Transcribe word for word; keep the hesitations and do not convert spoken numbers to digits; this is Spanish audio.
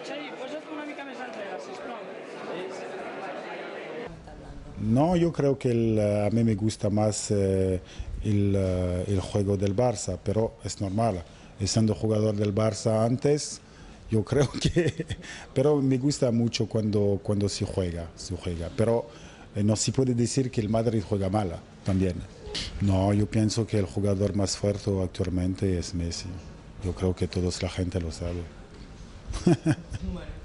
No, yo creo que el, a mí me gusta más eh, el, eh, el juego del Barça, pero es normal. Y siendo jugador del Barça antes, yo creo que... Pero me gusta mucho cuando, cuando se juega, se juega. Pero eh, no se puede decir que el Madrid juega mala también. No, yo pienso que el jugador más fuerte actualmente es Messi. Yo creo que toda la gente lo sabe.